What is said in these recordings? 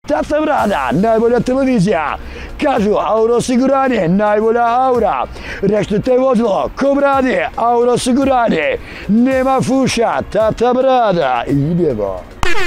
Tata Brada, najbolja televizija. Kažu, Auro osiguranje, najbolja aura. Reštite vozilo, ko brade, Auro osiguranje. Nema fuša, Tata Brada. Idemo.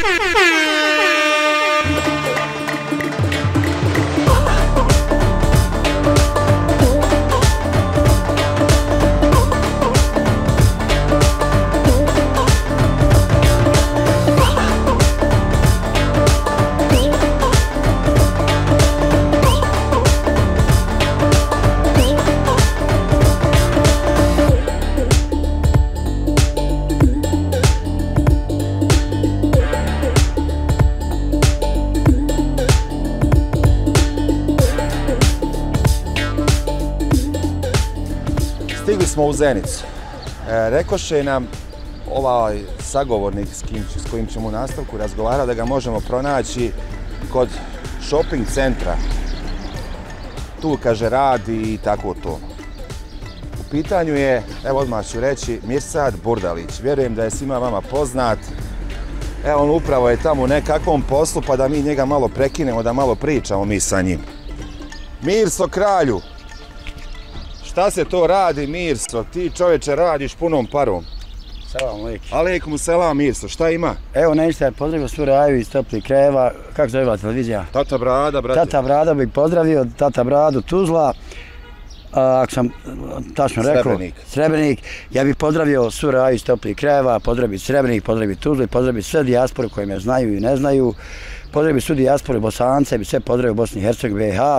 Stigli smo u Zenicu. Rekoše nam ovaj sagovornik s kojim ćemo u nastavku razgovarati da ga možemo pronaći kod shopping centra. Tu, kaže, radi i tako to. U pitanju je, evo odmah ću reći, Mirsad Burdalić. Vjerujem da je svima vama poznat. Evo, on upravo je tamo u nekakvom poslu, pa da mi njega malo prekinemo, da malo pričamo mi sa njim. Mirso, kralju! Šta se to radi, Mirso? Ti, čoveče, radiš punom parom. Salam alejkum. Alejkum selam, Mirso. Šta ima? Evo, nešto pozdravio svu Raju iz toplih krajeva. Kako zove ova televizija? Tata Brada, brate. Tata Brada bih pozdravio, Tata Bradu Tuzla. Ako sam tačno rekao, Srebrenik. Ja bih pozdravio svu Raju iz toplih krajeva, pozdravio Srebrenik, pozdravio Tuzlu i pozdravio sve dijaspore koje me znaju i ne znaju. Pozdravio svu dijasporu Bosance, bi sve pozdravio Bosni i Hercegovini, BiH.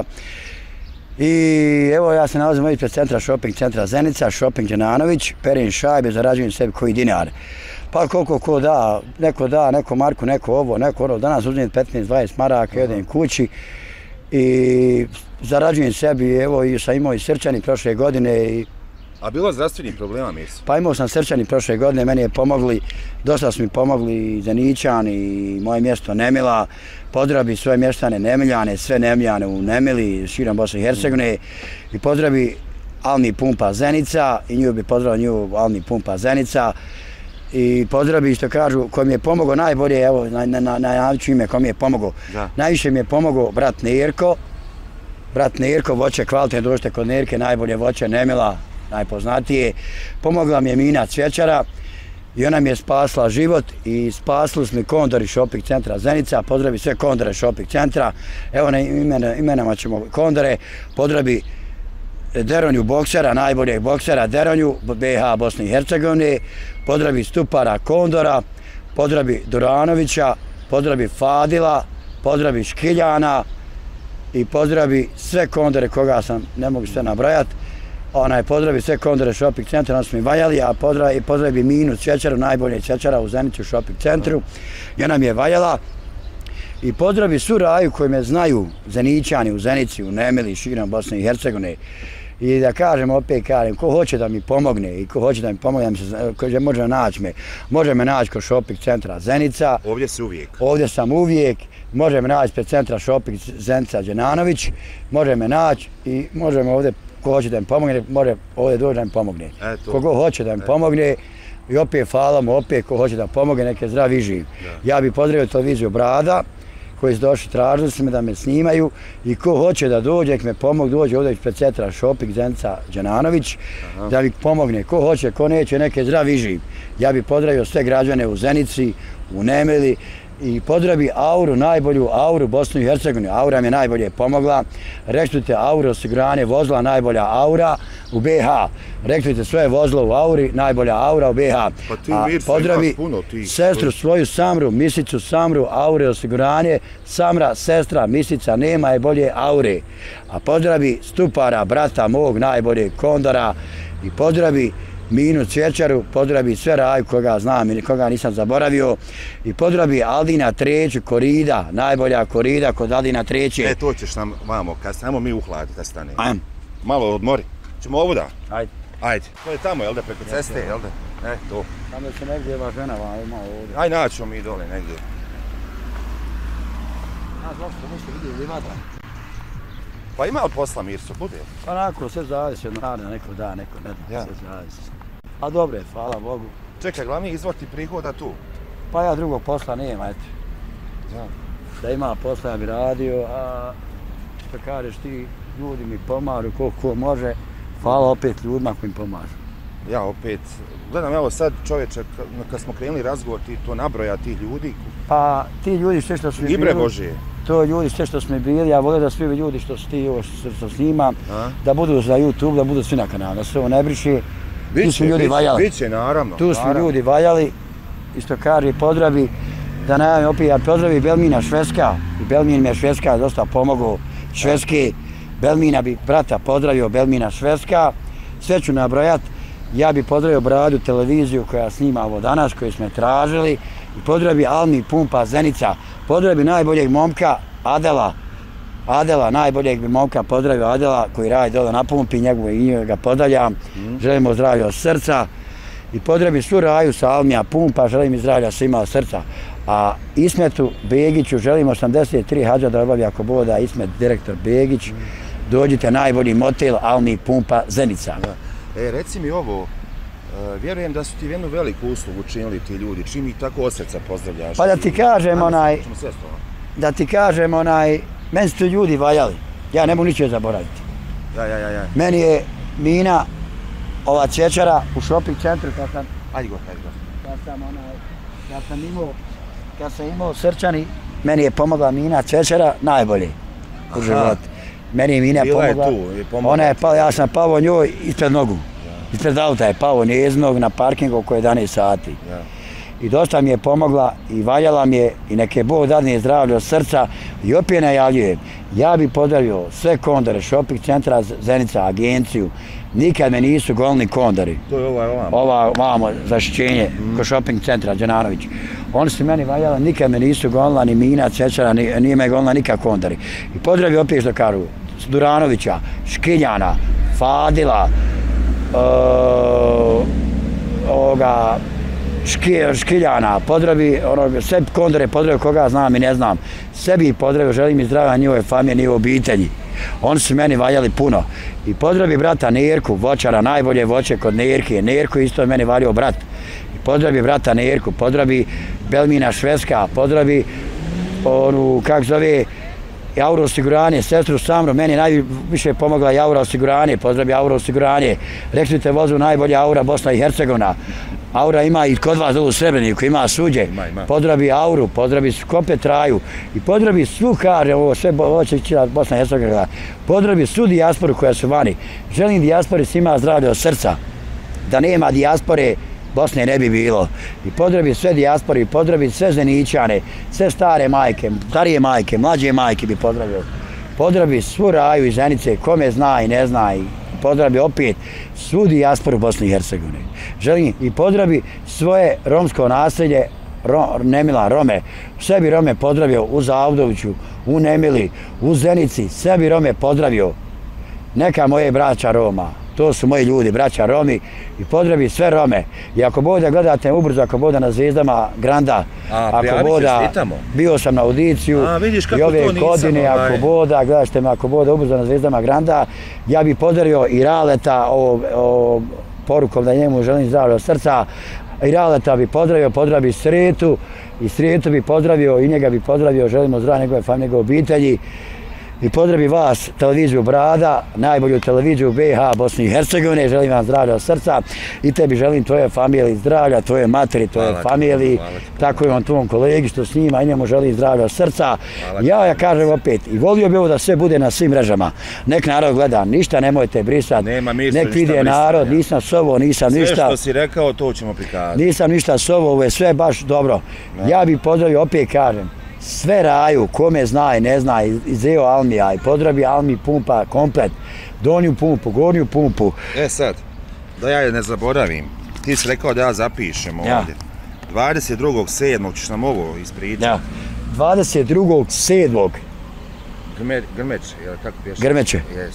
I evo, ja se nalazim ispred centra, shopping centra Zenica, shopping Đenanović, perim šajbe, zarađujem sebi koji dinar. Pa koliko ko da, neko marku, neko ovo, neko ono, danas uzmem 15-20 maraka, jedem kući i zarađujem sebi, evo, i sam imao i srčani prošle godine. A bilo zdravstvenih problema, Mirso? Pa imao sam srčani prošle godine, meni je pomogli, dosta su mi pomogli i Zeničan i moje mjesto Nemila, pozdravi svoje mještane Nemiljane, sve Nemiljane u Nemili, širom Bosne i Hercegovine i pozdravi Alni Pumpa Zenica i nju bi pozdravio nju Alni Pumpa Zenica i pozdravi što kažu ko mi je pomogao najbolje, evo najavću ime ko mi je pomogao. Najviše mi je pomogao brat Nerko, voće kvalitetno, dođete kod Nerke, najbolje voće Nemila, najpoznatije. Pomogla mi je Mina Cvjećara i ona mi je spasla život i spasili smo kondori shopping centra Zenica. Pozdravi sve kondore shopping centra. Evo na imenama ćemo kondore. Pozdravi Deronju boksera, najboljeg boksera Deronju, BiH, Bosne i Hercegovine. Pozdravi Stupara Kondora. Pozdravi Duranovića. Pozdravi Fadila. Pozdravi Škiljana. I pozdravi sve kondore koga sam, ne mogu sve nabrajati. Pozdravi sve kondore shopping centra, oni su mi valjali, a pozdravi Minu Cvjećaru, najbolje Cvjećara u Zenicu shopping centru, i ona mi je valjala. I pozdravi svu Raju koji me znaju, Zeničani u Zenici, u Nemili, širom Bosne i Hercegovine. I da kažem, opet kažem, ko hoće da mi pomogne i ko hoće da mi pomogne, može naći me. Može me naći kod shopping centra Zenica. Ovdje si uvijek? Ovdje sam uvijek. Može me naći pred centra shopping Zenica Đenanović. Može me naći i može me ovdje, ko hoće da mi pomogne, može ovdje doći da mi pomogne. Kogo hoće da mi pomogne i opet hvala mu, opet ko hoće da pomogne, neke zdrav i živ. Ja bih pozdravio televiziju Brada, koji su došli, tražili su me da me snimaju i ko hoće da dođe, nek me pomogu, dođe ovdje ispred centra shopping Zenica Đenanović, da mi pomogne. Ko hoće, ko neće, neke zdrav i živ. Ja bih pozdravio sve građane u Zenici, u Nemili i pozdravi Auru, najbolju Auru Bosnu i Hercegovinu. Aura mi je najbolje pomogla. Reštujte Auro osiguranje vozila, najbolja Aura u BiH. Reštujte svoje vozilo u Auri, najbolja Aura u BiH. Pa ti, Mirso, pozdravi sestru svoju Samru, Misicu Samru, Aure osiguranje. Samra, sestra, Misica, nema je bolje Aure. A pozdravi Stupara, brata mog, najboljeg Kondora i pozdravi Minu Cvjećaru, pozdravi sve Raju koga znam i koga nisam zaboravio i pozdravi Aldina Treću, Korida, najbolja Korida kod Aldina Treće. To ćeš nam vamo, kad samo mi uhladiti da stane. Ajde. Malo odmori. Ćemo ovu da? Ajde. Ajde. To je tamo, jel da, preko ceste, jel da? To. Tamo se negdje ova žena ima ovdje. Ajde, naćemo mi dole negdje. Zašto nešto vidio livada? Pa ima li posla, Mirso, bude? Onako, sve zavisi od rada, neko da, neko ne da, sve zavisi. A dobro je, hvala Bogu. Čekaj, glavni izvor ti prihoda tu? Pa ja drugog posla nema, eto. Da ima posla ja bi radio, a što kažeš ti, ljudi mi pomažu koliko može. Hvala opet ljudima koji mi pomažu. Ja opet, gledam evo sad čovječe, kad smo krenuli razgovor, ti to nabroja tih ljudi. Pa ti ljudi sve što su mi bili... Ibre Božije. To ljudi sve što smo bili, ja volim da svi ljudi što su ti ovo što snimam, da budu za YouTube, da budu svi na kanalu, da se ovo ne briši. Tu su ljudi valjali. Biće, naravno. Tu su ljudi valjali, isto kaže pozdravi, da najavim opet, ja pozdravi Belmina Švedska, i Belmin mi je Švedska dosta pomogao, Švedski, Belmina bi brata pozdravio, Belmina Švedska, sve ću nabrojat, ja bi pozdravio Bradu televiziju koja snima ovo danas, koju smo tražili, i pozdravi Almi Pumpa Zenica, pozdravi najboljeg momka Adela, najboljeg bi momka pozdravio Adela koji radi dole na pumpi, njega pozdravljam, želimo zdravlje od srca i pozdravi svu Raju sa Almija Pumpa, želim zdravlja svima od srca. A Ismetu Begiću želim 83 hađa da obavlja ako boda, Ismet direktor Begić, dođite najbolji motel Almi Pumpa Zenica. Reci mi ovo, vjerujem da su ti jednu veliku uslugu učinili ti ljudi, čim ih tako od srca pozdravljaš. Pa da ti kažem meni su ljudi valjali, ja ne mogu ničeg zaboraviti. Meni je Mina, ova cvjećara u shopping centru kad sam imao srčani, meni je pomogla Mina cvjećara najbolje u životu. Meni je Mina pomogla, ona je pala, ja sam pao njoj ispred nogu. Ispred auta je pao njezinog na parkingu oko 11 sati. I dosta mi je pomogla i valjala mi je i neke Bog dadne zdravlje od srca i opet najavljujem. Ja bi pozdravio sve kondore, shopping centra Zenica, agenciju. Nikad me nisu golni kondori. To je ovamo zaštićenje kod shopping centra Đananović. Oni su meni valjala, nikad me nisu golila ni Mina, Cvjećara, nije me golila nikad kondori. I pozdravio opet što kažu Duranovića, Škiljana, Fadila, Škiljana, pozdravi, sve kondore pozdravio koga znam i ne znam. Sebi pozdravio, želim i zdravlja njihove familije, njihove obitelji. Oni su meni valjali puno. I pozdravi brata Nerku, voćara, najbolje voće kod Nerke. Nerku isto je meni valio brat. I pozdravi brata Nerku, pozdravi Belmina Švedska, pozdravi onu, kak zove, Auro osiguranje, sestru Samru, meni najviše pomogla i Auro osiguranje, pozdravi Auro osiguranje. Rekli vozu najbolja Aura Bosna i Hercegovina. Aura ima i kod vas u Srebreniku, ima suđe. Pozdravi Auru, pozdravi Skopje Traju i pozdravi svu, kaže, ovo sve Bosna i Hercegovina, pozdravi svu dijasporu koja su vani. Želim dijaspori svima zdravlje od srca. Da nema dijaspore, Bosne ne bi bilo. I pozdravi sve dijaspore, pozdravi sve Zeničane, sve stare majke, starije majke, mlađe majke bi pozdravio. Pozdravi svu Raju iz Zenice, kome zna i ne zna, i pozdravi opet svu dijasporu Bosne i Hercegovine. Želim i pozdravi svoje romsko naselje, Nemila, Rome. Sve bi Rome pozdravio u Zavdoviću, u Nemili, u Zenici, sve bi Rome pozdravio. Neka moje braća Roma. To su moji ljudi, braća Romi, i pozdravi sve Rome. I ako boda gledate ubrzo, ako boda na Zvijezdama Granda, ako boda, bio sam na audiciju i ove godine, ako boda, gledašte me, ako boda ubrzo na Zvijezdama Granda, ja bi pozdravio i Raleta porukom da njemu želim zdravlje od srca. I Raleta bi pozdravio, pozdravi Sretu, i Sretu bi pozdravio, i njega bi pozdravio, želimo zdravlje njegove familije, njegove obitelji. I pozdravi vas, televiziju Brada, najbolju televiziju BiH, Bosne i Hercegovine, želim vam zdravlja od srca i tebi želim tvoje familije zdravlja, tvoje materi, tvoje familije, tako i on tvom kolegi što snima i njemu želim zdravlja od srca. Ja kažem opet, i volio bi ovo da sve bude na svim mrežama, nek narod gleda, ništa nemojte brisati, nek vide narod, nisam sovo, nisam ništa. Sve što si rekao, to ćemo prikazati. Nisam ništa sovo, ovo je sve baš dobro. Ja bih pozdravio, opet kažem, sve Raju, kome zna i ne zna, iz EO Almija, i pozdravi Almi Pumpa komplet, donju pumpu, gornju pumpu. Sad, da ja je ne zaboravim, ti si rekao da ja zapišem ovdje. 22.7. ćeš nam ovo ispričati. 22.7. Grmeće, jel kako pješa? Grmeće.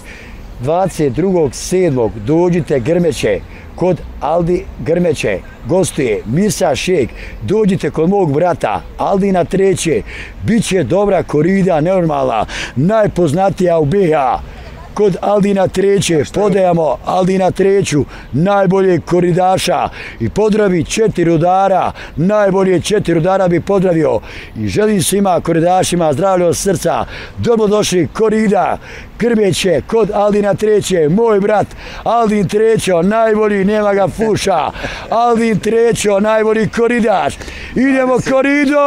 22.7. dođite Grmeće, kod Aldi Grmeće, gostuje Misa Šek, dođite kod mog brata Aldina Treće, bit će dobra korida, normalna, najpoznatija u BiH. kod Aldina Treće, podajamo Aldina Treću, najboljeg koridaša i pozdravi 4 udara, najbolje 4 udara bi pozdravio i želim svima koridašima zdravlje od srca, dobrodošli korida, Krmeće kod Aldina Treće, moj brat Aldin Trećo, najbolji, nema ga fuša, Aldin Trećo, najbolji koridaš, idemo korido,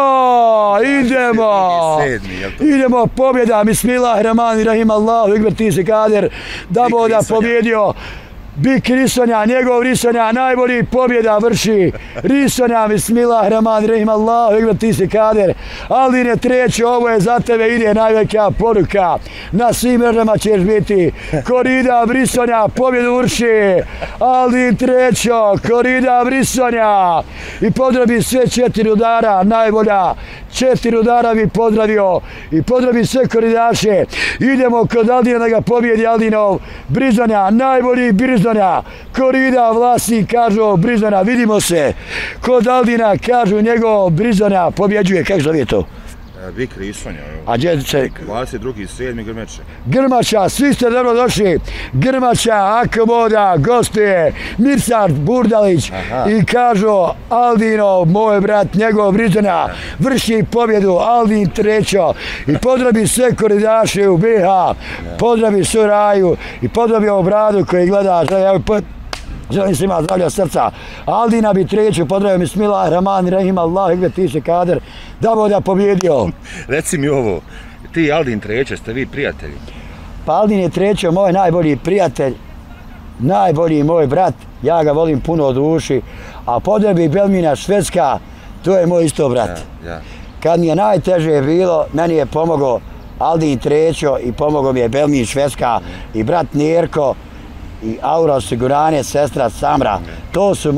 idemo, pobjeda, bismillahirrahmanirrahim, Allahu ekber, ti si kader, da boda pobjedio, Bik Risonja, njegov Risonja, najbolji, pobjeda vrši, Risonja, bismillahirrahmanirrahim, Allahu ekber, ti si kader, Aldine Treće, ovo je za tebe, ide najveća poruka, na svim mrežama ćeš biti, korida Risonja, pobjedu vrši, Aldin Trećo, korida Risonja, i pozdravi sve 4 udara, najbolja, 4 udara bi pozdravio i pozdravi sve koridaše, idemo kod Aldina da ga pobjedi Aldinov Brizonja, najbolji Brizonja, korida vlasnik, kažu Brizonja, vidimo se, kod Aldina kažu njegov Brizonja pobjeđuje, kako zove to? Bik Risonja, a gdje se... 22.7. Grmeće. Grmača, svi ste dobro došli, Grmača, Akomoda, gostuje Mirsad Burdalić i kažu Aldino, moj brat, njegov Brizonja, vrši pobjedu, Aldin Trećo i pozdravi sve koridaše u BiH, pozdravi sve Raju i pozdravi ovu bradu koji gleda, želim svima zdravlja od srca. Aldina bi Treću pozdravio, bismillahirrahmanirrahim, Allahu ekber, ti si kader, da boda pobjedio. Reci mi ovo, ti i Aldin Treće, ste vi prijatelji? Pa Aldin je Treće moj najbolji prijatelj, najbolji moj brat, ja ga volim puno od duši, a podrebi Belmina Švedska, to je moj isto brat. Kad mi je najteže bilo, meni je pomogao Aldin Trećo i pomogao mi je Belmin Švedska i brat Nerko, i Aura osiguranje, sestra Samra, to su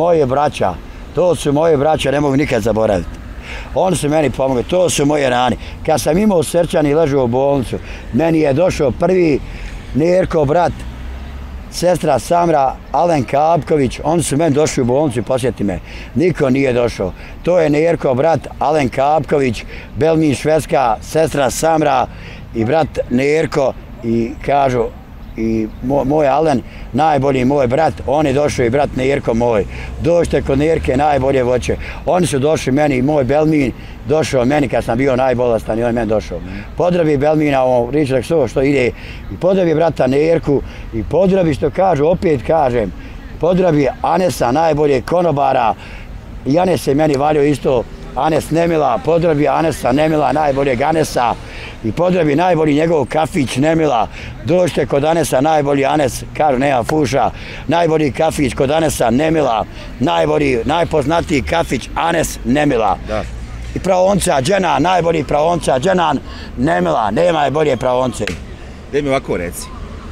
moje braća, ne mogu nikad zaboraviti. Oni su meni pomogli, to su moje rane. Kad sam imao srčani i ležao u bolnicu, meni je došao prvi Nerko brat, sestra Samra, Alen Kapković, oni su meni došli u bolnicu i posjeti me. Niko nije došao. To je Nerko brat, Alen Kapković, Belmin Švedska, sestra Samra i brat Nerko i kažu, i moj Alen, najbolji moj brat, on je došao i brat Nerko moj. Dođite kod Nerke, najbolje voće. Oni su došli meni i moj Belmin došao meni kad sam bio najbolestan i on je meni došao. Pozdravi Belmina, Ričak što ide, i pozdravi brata Nerku i pozdravi što kažu, opet kažem, pozdravi Anesa, najbolje konobara, i Anes je meni valio isto, Anes Nemila, pozdravi Anesa Nemila, najboljeg Anesa i pozdravi najbolji njegov kafić Nemila. Dođite kod Anesa, najbolji Anes, kažu nema fuša, najbolji kafić kod Anesa Nemila, najpoznatiji kafić Anes Nemila. I praonca Dženan, najbolji praonca Dženan Nemila, nema je bolje praonce. Daj mi ovako reci,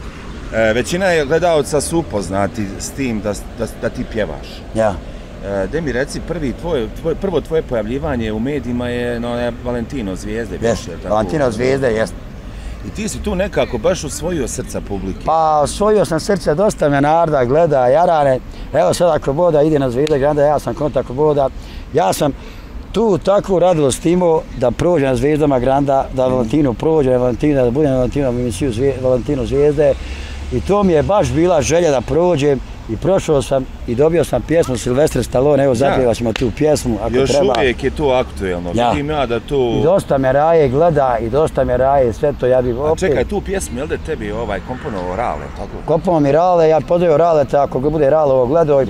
većina je gledalca su upoznati s tim da ti pjevaš. Ja. Daj mi reci, prvo tvoje pojavljivanje u medijima je na Valentino Zvijezde. Jeste, Valentino Zvijezde, jeste. I ti si tu nekako baš osvojio srca publike. Pa osvojio sam srce, dosta me narda gleda, jarane. Evo sad ako boda ide na Zvijezde Granda, ja sam kontakt boda. Ja sam tu takvu radost imao da prođe na Zvijezdama Granda, da Valentino prođe, da budem na Valentino emisiju Valentino Zvijezde. I to mi je baš bila želja da prođem. I prošao sam i dobio sam pjesmu Silvestre Stallone, evo zapjevat ćemo tu pjesmu ako treba. Još uvijek je to aktuelno, vidim ja da to... I dosta me Raje gleda i dosta me Raje, sve to ja bih opet... A čekaj, tu pjesmu, jel da tebi komponovao Rale, tako? Komponovao mi Rale, ja pozdravio Raleta, ako ga bude Rale ovo gledao i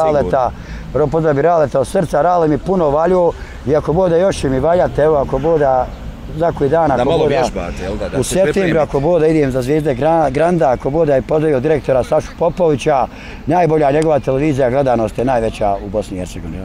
pozdravi Raleta od srca, Rale mi puno valju i ako bude još će mi valjati, evo ako bude za koji dan, ako malo vježbate, jel da? U septembru, ako bude, idem za Zvijezde Granda, ako bude, i pozdravio direktora Sašu Popovića, najbolja njegova televizija gledanost je najveća u Bosni i Hercegovini.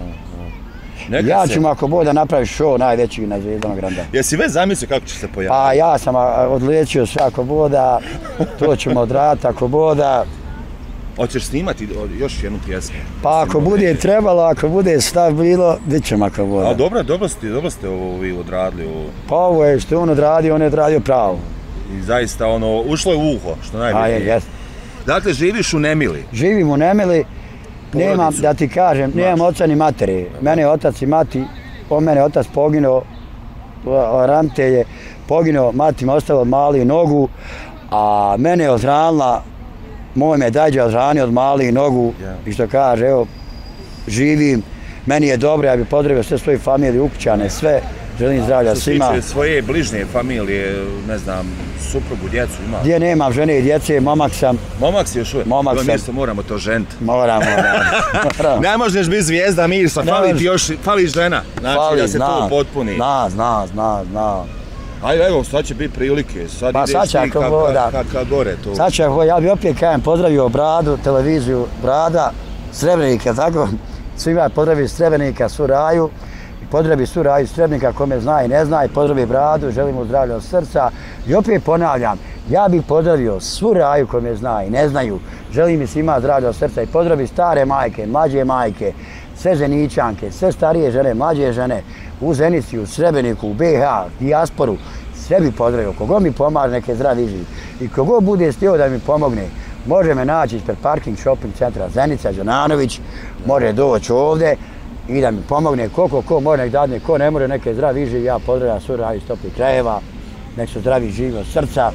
Ja ću mu, ako bude, napraviš show najveći na Zvijezdama Granda. Jesi već zamislio kako će se pojaviti? Pa ja sam odličio sve, ako bude, to ćemo odraditi, ako bude. Hoćeš snimati još jednu pjesmu? Pa ako bude trebalo, ako bude stav bilo, bit ćemo ako bude. A dobro ste ovo vi odradili. Pa ovo je što on odradio pravo. I zaista ušlo je u uho, što najbolje. Jes. Dakle, živiš u Nemili? Živim u Nemili, nemam, da ti kažem, nemam oca ni materi. Mene je otac i mati, mene otac poginuo, Ramte je poginuo, mati me ostavila mali nogu, A mene je odhranila, moj me dađa odhranio od malih nogu i što kaže, evo, živim, meni je dobro, ja bih pozdravio sve svoje familije, ukućane, sve, želim zdravlja svima. Što se tiče svoje bližnje familije, ne znam, suprugu, djecu ima? Gdje nemam žene i djece, momak sam. Momak si još uvijek? Momak sam. Mirso, moramo to ženiti. Moramo. Ne možeš biti zvijezda Mirsa, fali ti još, fali žena. Znači da se to potpuni. Zna. Ajde, evo, sad će biti prilike, sad ideš ti ka gore tu. Sad će, ja bi opet kajem pozdravio Bradu, televiziju Brada, Srebrenika, tako, svima pozdravio Srebrenika, Suraju, pozdravi Suraju Srebrenika, kome zna i ne zna, i pozdravi Bradu, želim mu zdravlje od srca. I opet ponavljam, ja bih pozdravio Suraju kome zna i ne znaju, želim mi svima zdravlje od srca i pozdravi stare majke, mlađe majke, sve ženičanke, sve starije žene, mlađe žene, u Zenici, u Srebreniku, u BiH, dijasporu, sve bi pozdravio. Kogo mi pomaže, neke zdravi živi. I kogo bude stio da mi pomogne, može me naći ispred parking shopping centra Zenica, Đonanović, može doći ovdje i da mi pomogne. Ko može nek dadne, ko ne može, neke zdravi živi. Ja pozdravljam Suraju iz toplih krajeva, nek su zdravi živi od srca.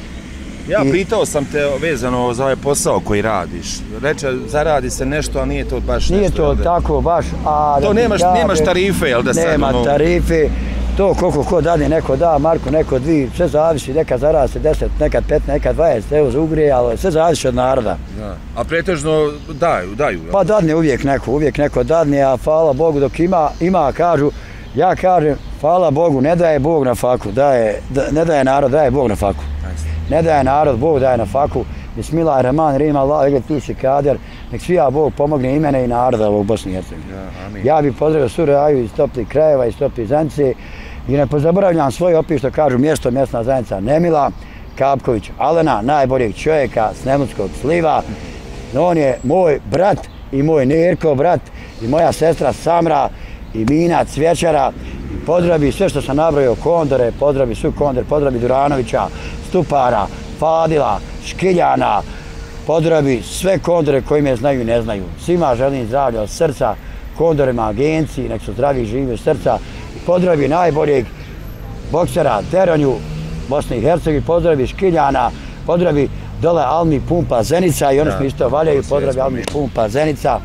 Ja pitao sam te vezano za ovaj posao koji radiš. Reče, zaradi se nešto, a nije to baš nešto. Nije to tako baš. To nemaš tarife, jel da sad? Nema tarife. To koliko ko dadne, neko da, Marko, neko dvi, sve zavisi, nekad zaradi se 10, nekad 15, nekad 20, evo za ugrije, ali sve zavisi od naroda. A pretežno daju? Pa dadne uvijek neko dadne, a hvala Bogu dok ima, kažu, ja kažem, hvala Bogu, ne daje Bog na faku, ne daje narod, daje Bog na faku. Ne daje narod, Bog daje na faku. Bismillahirrahmanirrahim, Allah, egle ti si kader, nek svija Bog pomogne i mene i naroda u Bosni i Hercegovini. Ja bih pozdravio Suraju iz toplih krajeva, iz toplih Zenice i ne pozaboravljam svoje opet što kažu mjesna zajednica Nemila Kapković Alena, najboljeg čovjeka s Nemutskog sliva. On je moj brat i moj Nerko brat i moja sestra Samra i Mina Cvjećara. Pozdravi sve što sam nabrojio, Kondore, pozdravi svu Kondore, pozdravi Duranovića, Stupara, Fadila, Škiljana, pozdravi sve Kondore koji me znaju i ne znaju. Svima želim zdravlja od srca, Kondorima agenciji, nek su zdravi i živi od srca. Pozdravi najboljeg boksera Teronju, Bosne i Hercegovine, pozdravi Škiljana, pozdravi dole Almi Pumpa Zenica i oni što isto valjaju, pozdravi Almi Pumpa Zenica.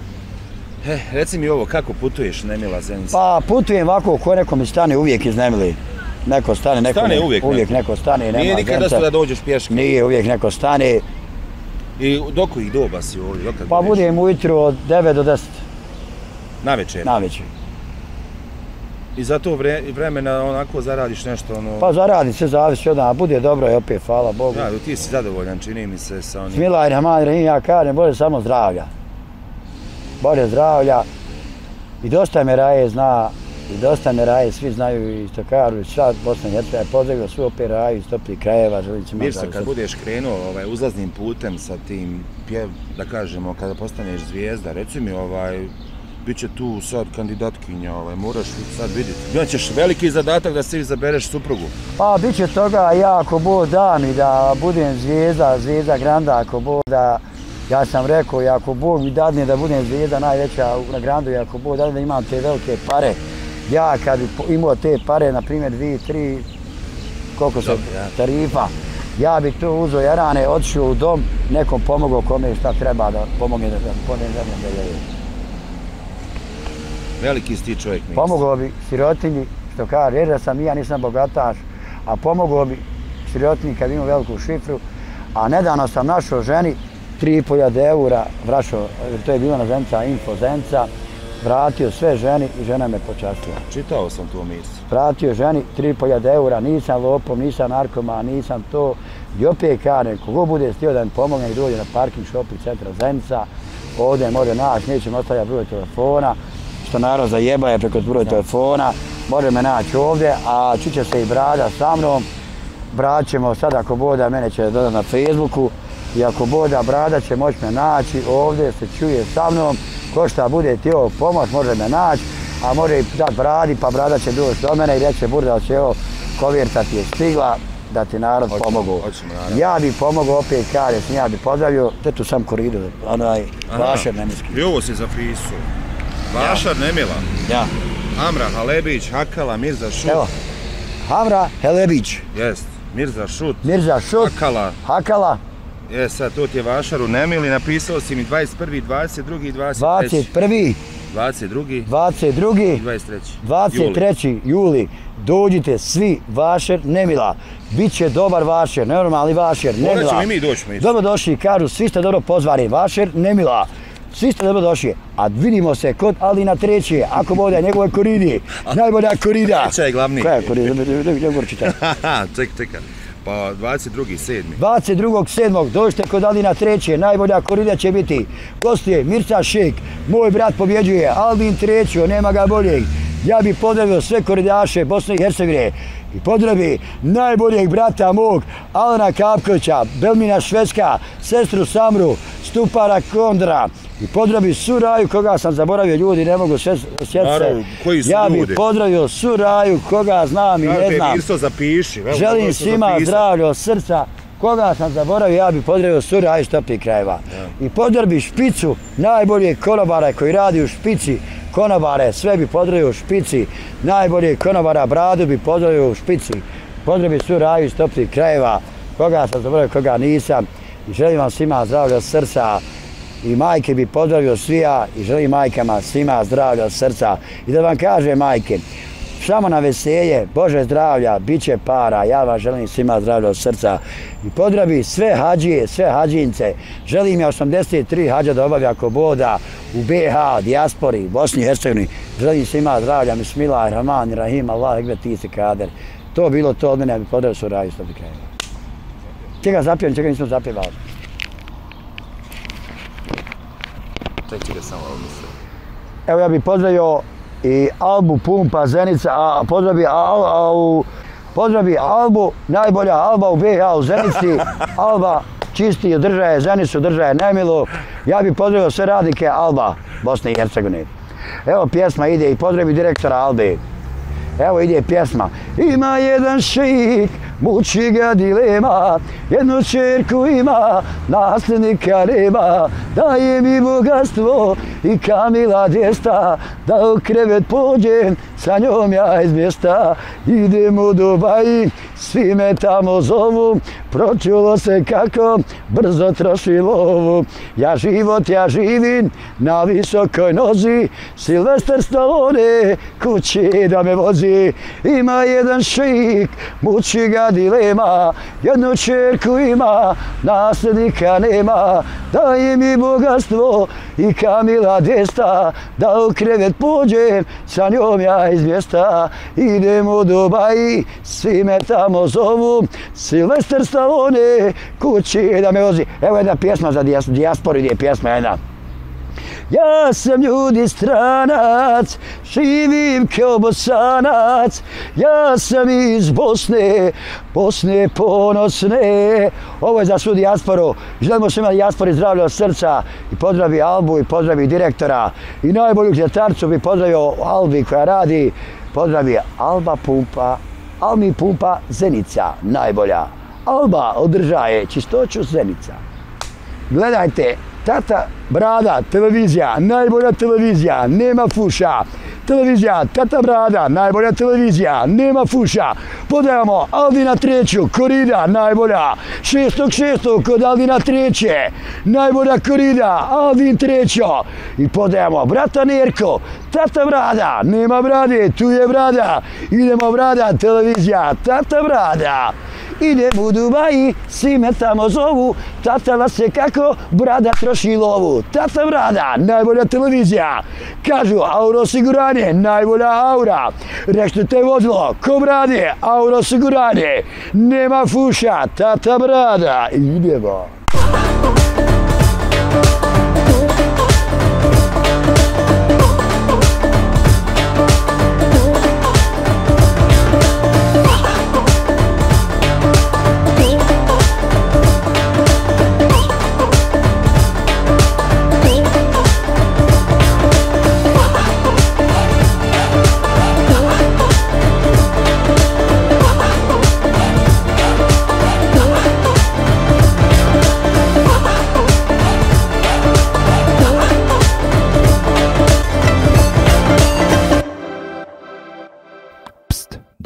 Reci mi ovo, kako putuješ Nemila Zenica? Pa putujem ovako, ko neko mi stane uvijek iz Nemili. Neko stane, uvijek neko stane. Nije nikad dosta da dođeš pješke? Nije, uvijek neko stane. I dok ih doba si ovdje? Pa budem ujutru od 9 do 10. Navečer? Navečer. I za to vremena onako zaradiš nešto ono... Pa zaradi, sve zavisi od nas, bude dobro i opet, hvala Bogu. Ja, ti si zadovoljan, čini mi se sa onim... Bismillahirrahmanirrahim, ja kažem, bolje samo zdravlja. Bolje zdravlja. I dosta me Raje zna, i dosta me Raje, svi znaju i što kažu, sad Bosna i Hercegovina, pozdravio svu opet Raju iz toplih krajeva, želim se Mirso, kad budeš krenuo uzlaznim putem sa tim, da kažemo, kada postaneš zvijezda, reci mi bit će tu sad kandidatkinja, moraš sad vidjeti. Imat ćeš veliki zadatak da se izabereš suprugu. Pa bit će toga, ja ako Bog da mi da budem zvijezda Granda, ako Bog da, ja sam rekao, i ako Bog mi dadne da budem zvijezda najveća na Grandu, i ako Bog dadne da imam te velike pare, ja kad bi imao te pare, na primjer 2, 3, koliko se tarifa, ja bih to uzeo jarane, otišao u dom, nekom pomogao kome šta treba da pomogne da ponem zemljom da je. Veliki si ti čovjek, Mirso. Pomogao bi sirotinji, što kaže, jer da sam i ja nisam bogataš, a pomogao bi sirotinji kad imam veliku šifru, a nedavno sam našao ženi 3.500 eura, vraćao, to je bilo na Zenica, Info Zenica, vratio sve ženi i žena me počastila. Čitao sam to, Mirso. Vratio ženi 3.500 eura, nisam lopom, nisam narkoman, nisam to. I opet kažem, kogo bude stio da mi pomogne i dođe na parking shopping centra Zenica, ovdje može naći, nećemo ostavljati broj telefona, što narod zajebaje preko broj telefona, može me naći ovdje, a čuće se i Brada sa mnom. Brat ćemo sad, ako Boda, mene će dodati na Facebooku, i ako Boda, Brada će moći me naći, ovdje se čuje sa mnom, ko šta bude htio pomoć, može me naći, a može i dati Bradi, pa Brada će doći do mene i reće, Burda, će evo, kovirta ti je stigla, da ti narod pomogu. Ja bi pomogao, opet kaže, ja bi pozdravio, te tu sam koridor, Vašar Nemirski. I ovo si zapisao. Vašar Nemila. Ja. Amra Halebić, Hakala, Mirza Šuf. Evo, Amra Halebić. Jest. Mirza Šut. Mirza Šut. Hakala. Sad, to ti je Vašar u Nemili, napisao si mi 21., 22. i 23. 21. 22. i 23. juli. Dođite svi, Vašer Nemila. Biće dobar Vašer, nenormalni Vašer Nemila. Morat ćemo i mi doći. Dobro došli, kažu, svi ste dobro pozvani. Vašer Nemila. Svi ste dobro došli, a vidimo se kod Aldina Treće, ako bude njegove koridi. Najbolja korida. Treća je glavni. Koja je korida? Ne gorčite. Čekaj. Pa 22.7. 22.7. dođite kod Aldina Treće, najbolja korida će biti. Gostuje Mirza Šek, moj brat pobjeđuje, Aldin Trećo, nema ga boljeg. Ja bih pozdravio sve koridaše Bosne i Hercegovine i pozdravi najboljeg brata mog, Alana Kapkovića, Belmina Švedska, sestru Samru, Stupara Kondra i pozdravi Suraju koga sam zaboravio, ljudi ne mogu sjetiti se. Ja bih pozdravio Suraju koga znam i ne znam. Želim svima zdravlje od srca. Koga sam zaboravio, ja bih pozdravio Suraju iz topih krajeva. I pozdravi Špicu, najbolje konobara koji radi u Špici. Konobare, sve bi pozdravio u Špici, najbolje konobara Bradu bi pozdravio u Špici. Pozdravi Suraju iz toplih krajeva, koga sam zaboravio, koga nisam. I želim vam svima zdravlja od srca. I majke bi pozdravio svija i želim majkama svima zdravlja od srca. I da vam kaže majke, samo na veselje, Bože zdravlja, bit će para, ja vam želim svima zdravlja od srca. I pozdravi sve hađije, sve hađince. Želim je 83 hađa da obavlja ako Boda u BH, dijaspori, Bosni i Hercegovini. Želim svima zdravlja, Bismillahirrahmanirrahim, Allah ekber ti si kader. To bilo to od mene, ja bih pozdravio Suraju iz topih krajeva. Čega zapjevam, čega nismo zapjevali? Čekaj samo odnosno. Evo ja bih pozdravio i Albu Pumpa Zenica, a pozdravi Albu, najbolja Alba u BH u Zenici, Alba čisti održaje Zenicu, održaje Nemilu. Ja bih pozdravio sve radnike Alba, Bosne i Hercegovine. Evo pjesma ide i pozdravi direktora Albe. Evo ide pjesma. Ima jedan šejik, muči ga dilema, jednu čerku ima, nasljednika nema, daje mi bogatstvo i Kamila djesta, da u krevet pođem, sa njom ja iz mjesta, idem u Dubaji, svi me tamo zovu, pročulo se kako brzo troši lovu. Ja život ja živim na visokoj nozi, Silvester Stallone kući da me vozi. Ima jedan šejik, muči ga dilema, jednu čerku ima, nasljednika nema, daje mi bogatstvo i Kamila djesta, da u krevet pođem, sa njom ja iz mjesta, idem u Dubaji, svi me tamo zovu, Silvester Stallone kući da me vozi. Evo jedna pjesma za dijasporu, ide pjesma jedna. Ja sam ljudi stranac, živim kao Bosanac, ja sam iz Bosne, Bosne ponosne. Ovo je za svu dijasporu. Želimo svima dijaspori zdravlja od srca i pozdravi Albu i pozdravi direktora. I najbolju gitatarcu bi pozdravio Albi koja radi. Pozdravi Alba Pumpa, Almi Pumpa Zenica, najbolja. Alba održaje čistoću Zenica. Gledajte, Tata Brada, televizija, najbolja televizija, nema fuša. Televizija, Tata Brada, najbolja televizija, nema fuša. Podajamo Aldina Treću, korida, najbolja. 6.6. kod Aldina Treće, najbolja korida, Aldin Trećo. I podajamo brata Nerko, Tata Brada, nema brade, tu je brada. Idemo brada, televizija, Tata Brada. Idem u Dubaji, svi me tamo zovu, tata vas je kako brada troši lovu. Tata Brada, najbolja televizija. Kažu, Auro osiguranje, najbolja aura. Reštite vozilo, ko brade, Auro osiguranje. Nema fuša, Tata Brada. Idemo.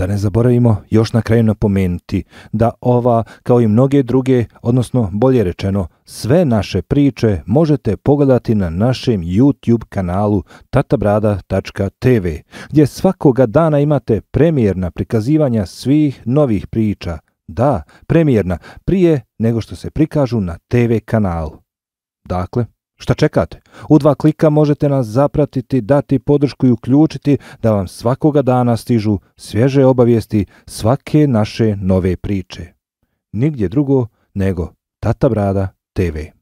ne zaboravimo još na kraju napomenuti da ova, kao i mnoge druge, odnosno bolje rečeno, sve naše priče možete pogledati na našem YouTube kanalu tatabrada.tv, gdje svakoga dana imate premijerna prikazivanja svih novih priča. Da, premijerna, prije nego što se prikažu na TV kanalu. Dakle, šta čekate? U 2 klika možete nas zapratiti, dati podršku i uključiti da vam svakoga dana stižu svježe obavijesti svake naše nove priče. Nigdje drugo nego Tata Brada TV.